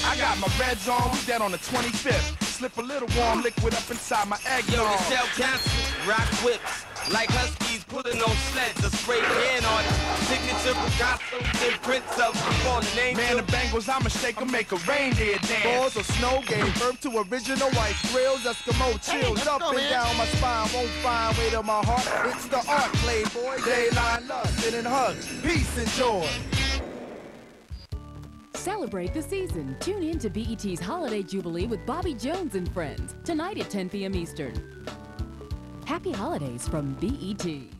I got my reds on, we dead on the 25th. Slip a little warm liquid up inside my egg. Yo, the shell cancel, rock whips. Like huskies pulling on sleds, a spray can on it. Signature Picasso's and prints of fallen angels. Man, the Bengals, I'ma shake 'em, make a reindeer dance. Balls or snow game, birth to original white grills, Eskimo chills up and down my spine. Won't find way to my heart. It's the art, playboy. Dayline love, sitting hugs, peace and joy. Celebrate the season. Tune in to BET's Holiday Jubilee with Bobby Jones and Friends, tonight at 10 p.m. Eastern. Happy holidays from BET.